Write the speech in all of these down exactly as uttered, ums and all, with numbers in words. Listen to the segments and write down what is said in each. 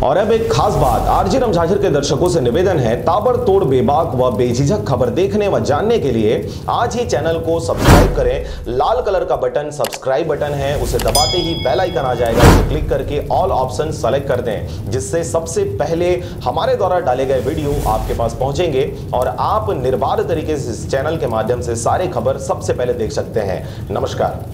और अब एक खास बात, आरजे रमझाझर के दर्शकों से निवेदन है, ताबड़तोड़ बेबाक व बेझिझक खबर देखने व जानने के लिए आज ही चैनल को सब्सक्राइब करें। लाल कलर का बटन सब्सक्राइब बटन है, उसे दबाते ही बेल आइकन आ जाएगा, उसे क्लिक करके ऑल ऑप्शन सेलेक्ट कर दें, जिससे सबसे पहले हमारे द्वारा डाले गए वीडियो आपके पास पहुंचेंगे और आप निर्बाध तरीके से इस चैनल के माध्यम से सारी खबर सबसे पहले देख सकते हैं। नमस्कार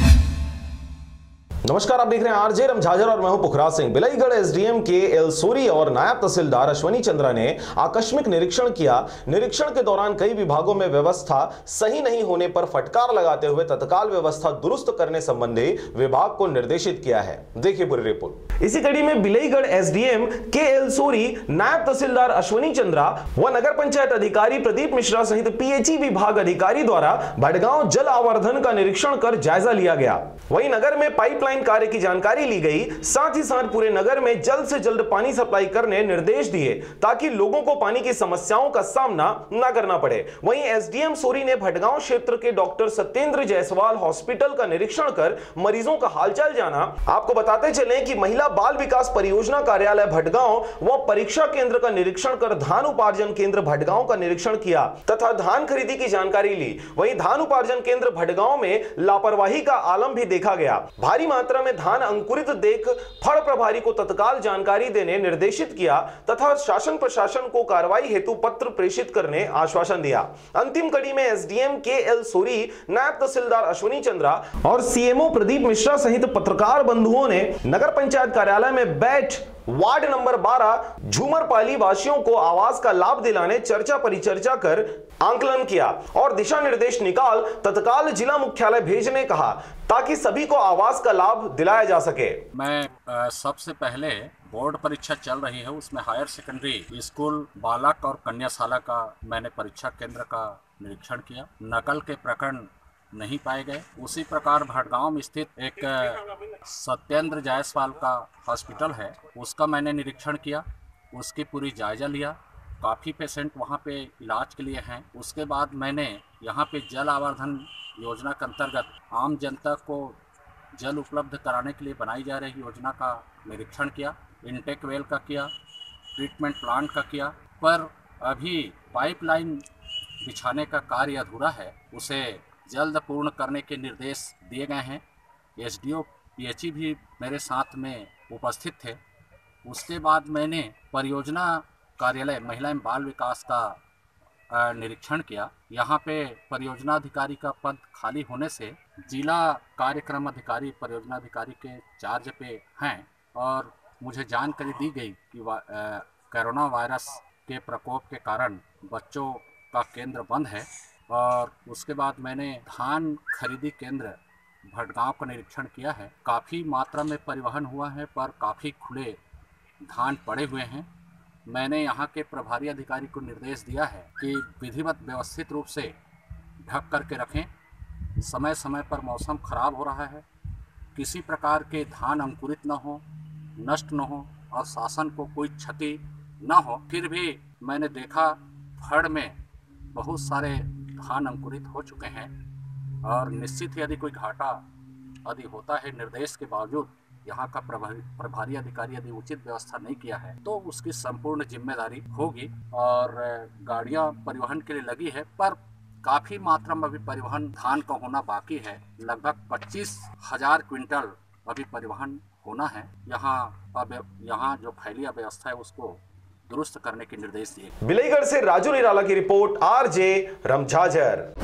नमस्कार आप देख रहे हैं आरजे रमझाझर और मैं हूं Pukhraj Singh. Bilaigarh SDM K L Suri और नायब तहसीलदार अश्वनी चंद्रा ने आकस्मिक निरीक्षण किया। निरीक्षण के दौरान कई विभागों में व्यवस्था सही नहीं होने पर फटकार लगाते हुए तत्काल व्यवस्था दुरुस्त करने संबंधी विभाग को निर्देशित किया है। देखिए पूरी रिपोर्ट। इसी कड़ी में Bilaigarh SDM K L Suri, नायब तहसीलदार अश्वनी चंद्रा व नगर पंचायत अधिकारी प्रदीप मिश्रा सहित पीएचई विभाग अधिकारी द्वारा भटगांव जल आवर्धन का निरीक्षण कर जायजा लिया गया। वहीं नगर में पाइपलाइन कार्य की जानकारी ली गई। साथ ही साथ पूरे नगर में जल्द से जल्द पानी सप्लाई करने निर्देश दिए ताकि लोगों को पानी की समस्याओं का सामना न करना पड़े। वहीं एसडीएम सूरी ने भटगांव क्षेत्र के डॉक्टर सत्येंद्र जायसवाल हॉस्पिटल का निरीक्षण कर मरीजों का हालचाल जाना। आपको बताते चले कि महिला बाल विकास परियोजना कार्यालय भटगांव व परीक्षा केंद्र का निरीक्षण कर धान उपार्जन केंद्र भटगांव का निरीक्षण किया तथा धान खरीदी की जानकारी ली। वहीं धान उपार्जन केंद्र भटगांव में लापरवाही का आलम भी देखा गया। भारी मात्रा में धान अंकुरित देख फड़ प्रभारी को तत्काल जानकारी देने निर्देशित किया तथा शासन प्रशासन को कार्रवाई हेतु पत्र प्रेषित करने आश्वासन दिया। अंतिम कड़ी में एसडीएम के एल सूरी, नायब तहसीलदार अश्वनी चंद्रा और सीएमओ प्रदीप मिश्रा सहित पत्रकार बंधुओं ने नगर पंचायत कार्यालय में बैठ वार्ड नंबर बारह झूमरपाली वासियों को आवास का लाभ दिलाने चर्चा परिचर्चा कर आंकलन किया और दिशा निर्देश निकाल तत्काल जिला मुख्यालय भेजने कहा ताकि सभी को आवास का लाभ दिलाया जा सके। मैं आ, सबसे पहले बोर्ड परीक्षा चल रही है, उसमें हायर सेकेंडरी स्कूल बालक और कन्याशाला का मैंने परीक्षा केंद्र का निरीक्षण किया। नकल के प्रकरण नहीं पाए गए। उसी प्रकार भटगांव में स्थित एक सत्येंद्र जायसवाल का हॉस्पिटल है, उसका मैंने निरीक्षण किया, उसकी पूरी जायजा लिया। काफ़ी पेशेंट वहाँ पे इलाज के लिए हैं। उसके बाद मैंने यहाँ पे जल आवर्धन योजना के अंतर्गत आम जनता को जल उपलब्ध कराने के लिए बनाई जा रही योजना का निरीक्षण किया। इनटेक वेल का किया, ट्रीटमेंट प्लांट का किया, पर अभी पाइपलाइन बिछाने का कार्य अधूरा है, उसे जल्द पूर्ण करने के निर्देश दिए गए हैं। एसडीओ पीएचई भी मेरे साथ में उपस्थित थे। उसके बाद मैंने परियोजना कार्यालय महिला एवं बाल विकास का निरीक्षण किया। यहाँ पे परियोजना अधिकारी का पद खाली होने से जिला कार्यक्रम अधिकारी परियोजना अधिकारी के चार्ज पे हैं और मुझे जानकारी दी गई कि कोरोना वायरस के प्रकोप के कारण बच्चों का केंद्र बंद है। और उसके बाद मैंने धान खरीदी केंद्र भटगांव का निरीक्षण किया है। काफ़ी मात्रा में परिवहन हुआ है, पर काफ़ी खुले धान पड़े हुए हैं। मैंने यहाँ के प्रभारी अधिकारी को निर्देश दिया है कि विधिवत व्यवस्थित रूप से ढक करके रखें। समय समय पर मौसम खराब हो रहा है, किसी प्रकार के धान अंकुरित न हो, नष्ट न हो और शासन को कोई क्षति न हो। फिर भी मैंने देखा फड़ में बहुत सारे धान अंकुरित हो चुके हैं और निश्चित ही यदि कोई घाटा यदि होता है, निर्देश के बावजूद यहाँ का प्रभारी प्रभारी अधिकारी यदि उचित व्यवस्था नहीं किया है तो उसकी संपूर्ण जिम्मेदारी होगी। और गाड़ियाँ परिवहन के लिए लगी है, पर काफ़ी मात्रा में अभी परिवहन धान का होना बाकी है। लगभग पच्चीस हजार क्विंटल अभी परिवहन होना है। यहाँ अब यहाँ जो फैली अव्यवस्था है उसको दुरुस्त करने के निर्देश दिए। बिलाईगढ़ से राजू निराला की रिपोर्ट, आरजे रमझाझर।